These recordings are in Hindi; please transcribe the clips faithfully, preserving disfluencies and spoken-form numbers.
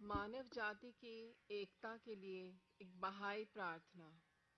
मानव जाति की एकता के लिए एक बहाई प्रार्थना।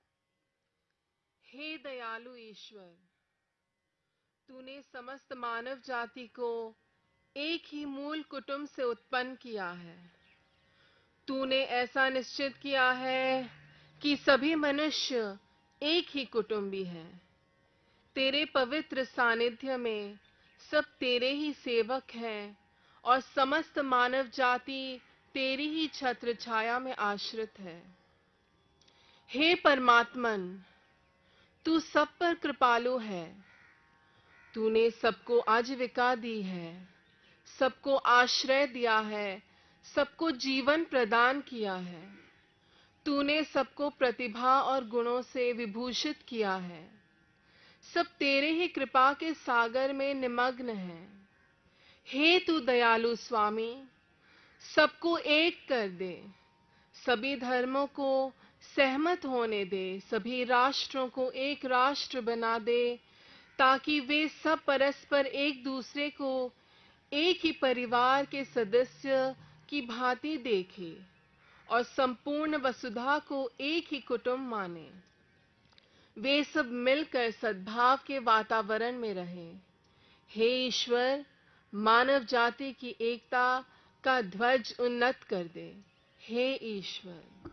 हे दयालु ईश्वर, तूने समस्त मानव जाति को एक ही मूल कुटुंब से उत्पन्न किया है। तूने ऐसा निश्चित किया है कि सभी मनुष्य एक ही कुटुंबी हैं। तेरे पवित्र सानिध्य में सब तेरे ही सेवक हैं और समस्त मानव जाति तेरी ही छत्र छाया में आश्रित है। हे परमात्मन, तू सब पर कृपालु है। तूने सबको आजीविका दी है, सबको आश्रय दिया है, सबको जीवन प्रदान किया है। तूने सबको प्रतिभा और गुणों से विभूषित किया है। सब तेरे ही कृपा के सागर में निमग्न हैं। हे तू दयालु स्वामी, सबको एक कर दे, सभी धर्मों को सहमत होने दे, सभी राष्ट्रों को एक राष्ट्र बना दे, ताकि वे सब परस्पर एक दूसरे को एक ही परिवार के सदस्य की भांति देखें और संपूर्ण वसुधा को एक ही कुटुंब माने। वे सब मिलकर सद्भाव के वातावरण में रहें। हे ईश्वर, मानव जाति की एकता का ध्वज उन्नत कर दे। हे ईश्वर।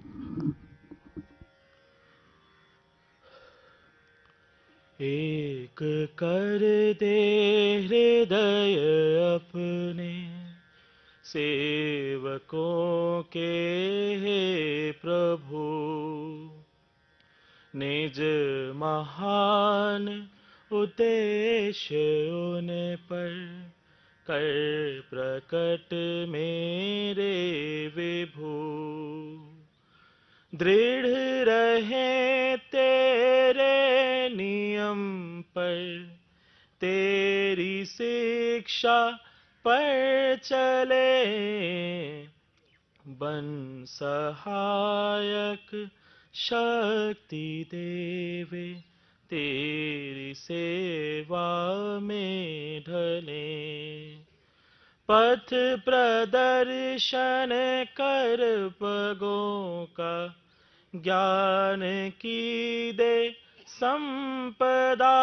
एक कर दे हृदय अपने सेवकों के, हे प्रभु। निज महान उद्देश्य उन पर कर प्रकट मेरे विभु। दृढ़ रहे तेरे नियम पर, तेरी शिक्षा पर चले, बन सहायक शक्ति देवे, तेरी सेवा में ढले। पथ प्रदर्शन कर पगों का, ज्ञान की दे संपदा।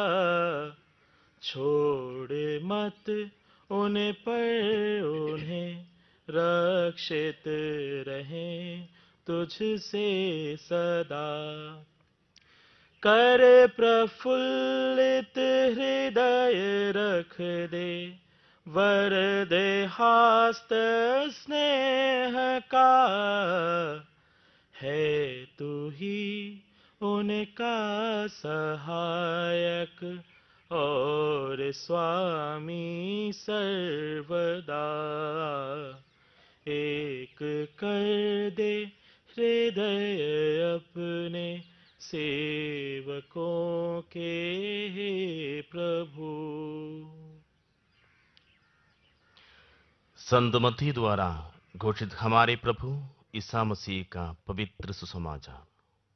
छोड़ मत उन पर उन्हें, रक्षित रहें तुझसे सदा। कर प्रफुल्लित हृदय रख दे, वर दे हास्त स्नेह का। है तू ही उनका सहायक और स्वामी सर्वदा। एक कर दे हृदय अपने सेवकों के, हे प्रभु। संत मत्ती द्वारा घोषित हमारे प्रभु ईसा मसीह का पवित्र सुसमाचार।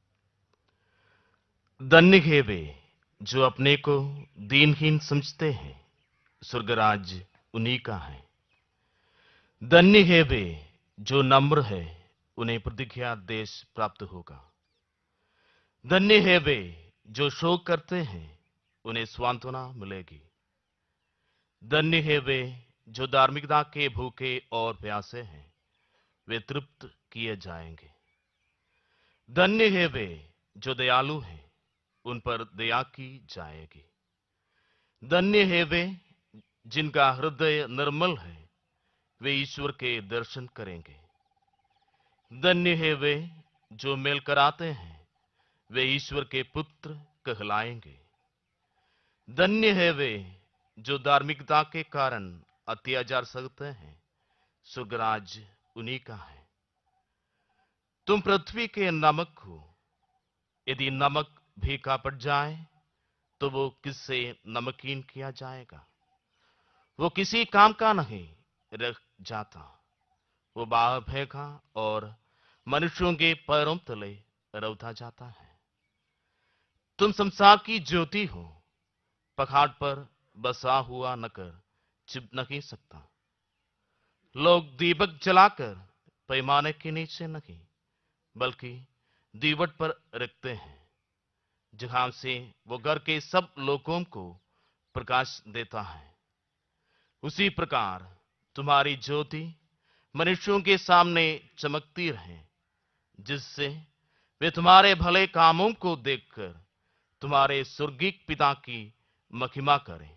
धन्य है वे जो अपने को दीनहीन समझते हैं, स्वर्गराज उन्हीं का है। धन्य है वे जो नम्र है, उन्हें प्रतिज्ञा देश प्राप्त होगा। धन्य है वे जो शोक करते हैं, उन्हें सांत्वना मिलेगी। धन्य है वे जो धार्मिकता के भूखे और प्यासे हैं, वे तृप्त किए जाएंगे। धन्य है वे जो दयालु हैं, उन पर दया की जाएगी। धन्य है वे जिनका हृदय निर्मल है, वे ईश्वर के दर्शन करेंगे। धन्य है वे जो मेल कराते हैं, वे ईश्वर के पुत्र कहलाएंगे। धन्य है वे जो धार्मिकता के कारण अत्याचार सहते हैं, स्वर्गराज उन्हीं का है। तुम पृथ्वी के नमक हो। यदि नमक फीका पड़ जाए तो वो किससे नमकीन किया जाएगा? वो किसी काम का नहीं रह जाता, वो बाहर फेंका और मनुष्यों के पैरों तले रौंदा जाता है। तुम संसार की ज्योति हो। पहाड़ पर बसा हुआ नगर छिप नहीं सकता। लोग दीपक जलाकर पैमाने के नीचे नहीं बल्कि दीवट पर रखते हैं, जहां से वो घर के सब लोगों को प्रकाश देता है। उसी प्रकार तुम्हारी ज्योति मनुष्यों के सामने चमकती रहे, जिससे वे तुम्हारे भले कामों को देखकर तुम्हारे स्वर्गीय पिता की महिमा करें।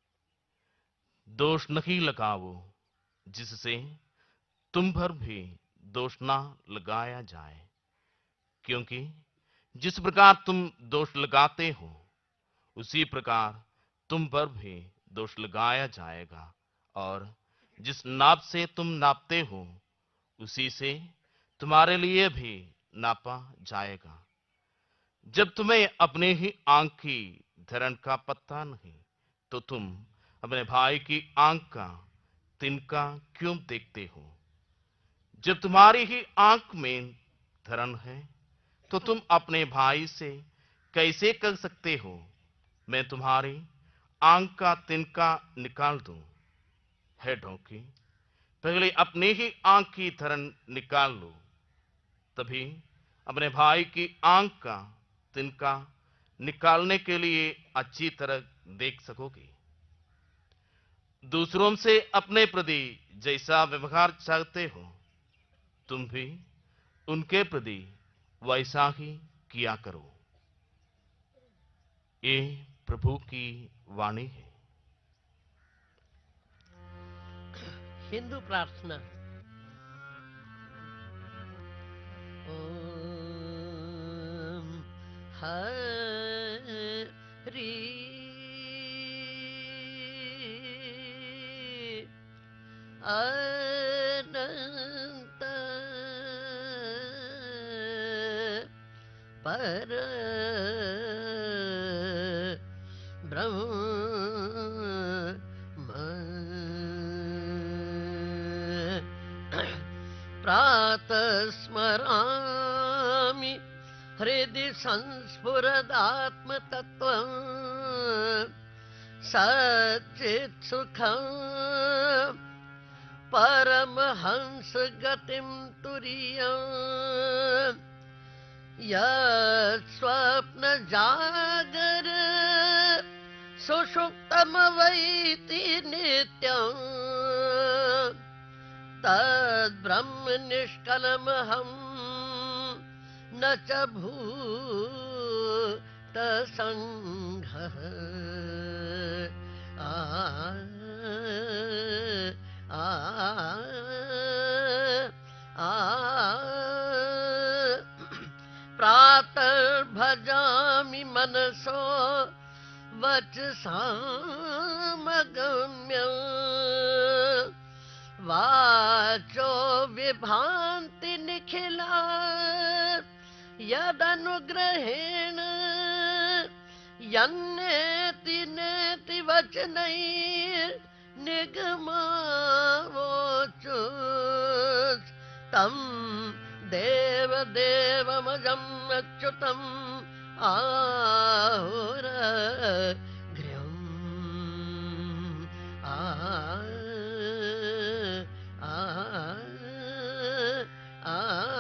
दोष नहीं लगाओ, जिससे तुम पर भी दोष ना लगाया जाए, क्योंकि जिस प्रकार तुम दोष लगाते हो उसी प्रकार तुम पर भी दोष लगाया जाएगा, और जिस नाप से तुम नापते हो उसी से तुम्हारे लिए भी नापा जाएगा। जब तुम्हें अपने ही आंख की धरण का पता नहीं, तो तुम अपने भाई की आंख का तिनका क्यों देखते हो? जब तुम्हारी ही आंख में धरण है, तो तुम अपने भाई से कैसे कह सकते हो, मैं तुम्हारी आंख का तिनका निकाल दूं? है ढोंगी, पहले अपनी ही आंख की धरण निकाल लो, तभी अपने भाई की आंख का तिनका निकालने के लिए अच्छी तरह देख सकोगे। दूसरों से अपने प्रति जैसा व्यवहार चाहते हो, तुम भी उनके प्रति वैसा ही किया करो। ये प्रभु की वाणी है। हिंदू प्रार्थना। ओम हरि अनंत पर ब्रह्म प्रातः स्मरामि हृदि संस्फुरदात्मतत्त्वं सच्चित् सुखं परमहंस गतिं तुरीयम् यत् स्वप्न जागर सुषुप्तमवैति नित्यम् तद् ब्रह्म निष्कलमहं न च भूत संघः। आ आ आ प्रातर्भजामि मनसो वचसामगम्यम् वाचो विभान्ति निखिला यदनुग्रहेण यन्नेति नेति वचनैर्निगमावोचुः तं देवदेवमजम् अच्युतम् आहुरगृहम्। आ आ आ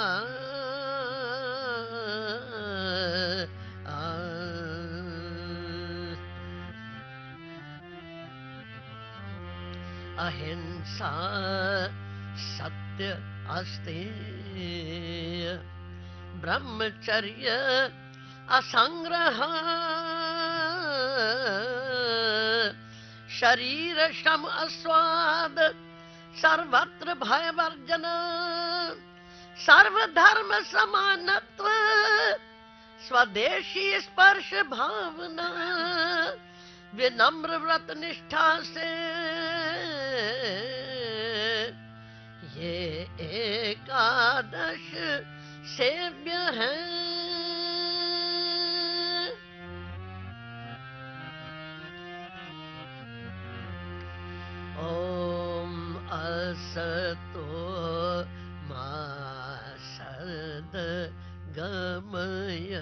आ अहिंसा सत्य अस्तेय ब्रह्मचर्य असंग्रह शरीर श्रम अस्वाद सर्वत्र भयवर्जन सर्वधर्म समानत्व स्वदेशी स्पर्श भावना विनम्र व्रत निष्ठा से ये एकादश सेव्य है। ओम असतो मा सद्गमय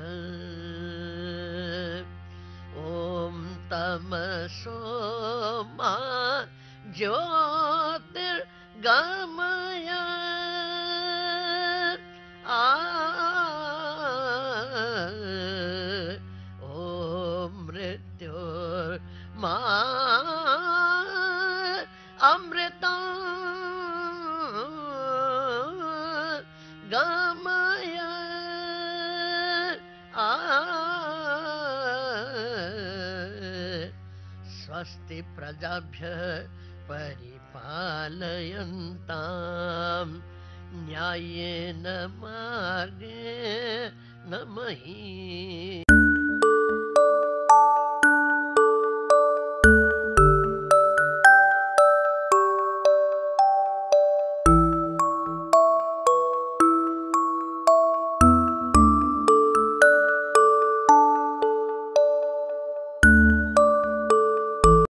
ओम तमसो मा ज्योतिर्गमय गमय आ ॐ मृत्युर्मा अमृतं गमय आ स्वस्ति प्रजाभ्यः परिपालयन्तां न्यायेन मार्गेण महीं